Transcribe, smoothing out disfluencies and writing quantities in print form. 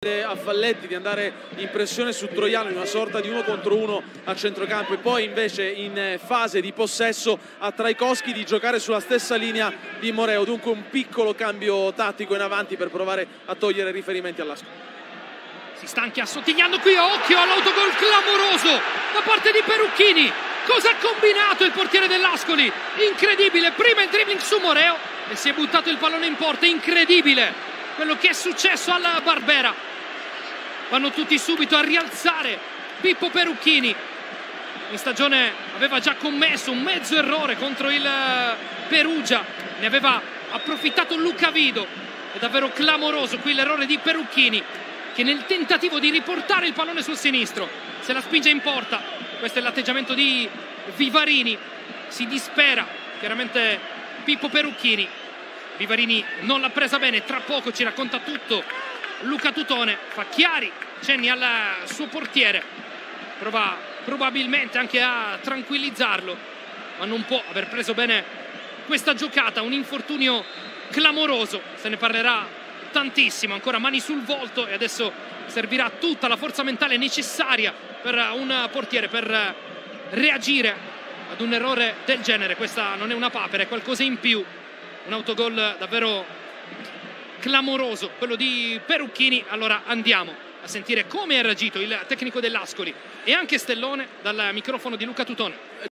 a Falletti di andare in pressione su Troiano in una sorta di 1 contro 1 a centrocampo, e poi invece in fase di possesso a Trajkovskij di giocare sulla stessa linea di Moreo. Dunque un piccolo cambio tattico in avanti per provare a togliere riferimenti all'Ascoli. Si sta anche assottigliando qui, occhio all'autogol clamoroso da parte di Perucchini. Cosa ha combinato il portiere dell'Ascoli? Incredibile, prima il dribbling su Moreo e si è buttato il pallone in porta. Incredibile quello che è successo alla Barbera. Vanno tutti subito a rialzare Pippo Perucchini. In stagione aveva già commesso un mezzo errore contro il Perugia, ne aveva approfittato Luca Vido. È davvero clamoroso qui l'errore di Perucchini, che nel tentativo di riportare il pallone sul sinistro se la spinge in porta. Questo è l'atteggiamento di Vivarini, si dispera chiaramente Pippo Perucchini. Vivarini non l'ha presa bene, tra poco ci racconta tutto Luca Tutone, fa chiari cenni al suo portiere, prova probabilmente anche a tranquillizzarlo, ma non può aver preso bene questa giocata. Un infortunio clamoroso, se ne parlerà tantissimo, ancora mani sul volto, e adesso servirà tutta la forza mentale necessaria per un portiere per reagire ad un errore del genere. Questa non è una papera, è qualcosa in più. Un autogol davvero clamoroso quello di Perucchini. Allora andiamo a sentire come ha reagito il tecnico dell'Ascoli e anche Stellone dal microfono di Luca Tutone.